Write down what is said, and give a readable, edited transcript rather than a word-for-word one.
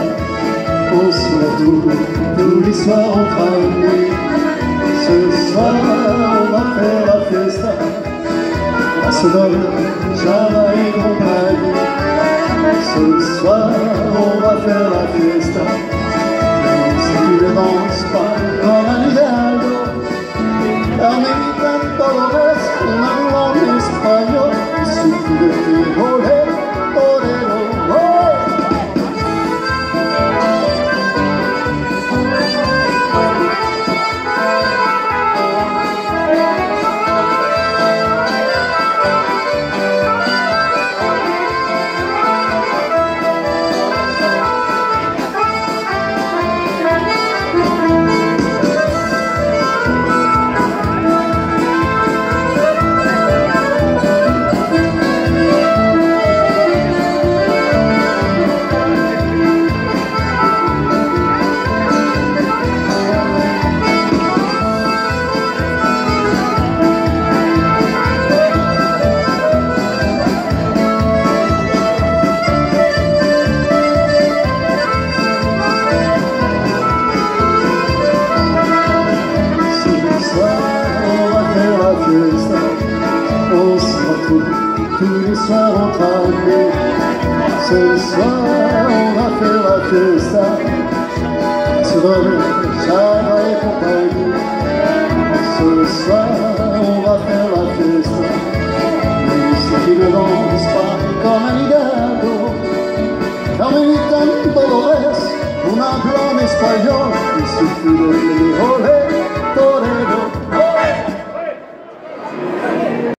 On se retrouve tous les soirs entre amis. Ce soir on va faire la fiesta, Barcelone, Java et compagnie. Ce soir on va faire la fiesta. Si tu ne danses pas comme un hidalgo, Carmelita Dolores, un habla en español, y suffit de crier olé, olé, olé. On se retrouve tous les soirs entre amis. Ce soir on va faire la fiesta, Barcelone, Java et compagnie. Ce soir on va faire la fiesta. Mais ceux qui ne dansent pas comme un hidalgo, Carmelita Dolores, un habla en español, il suffit de crier olé.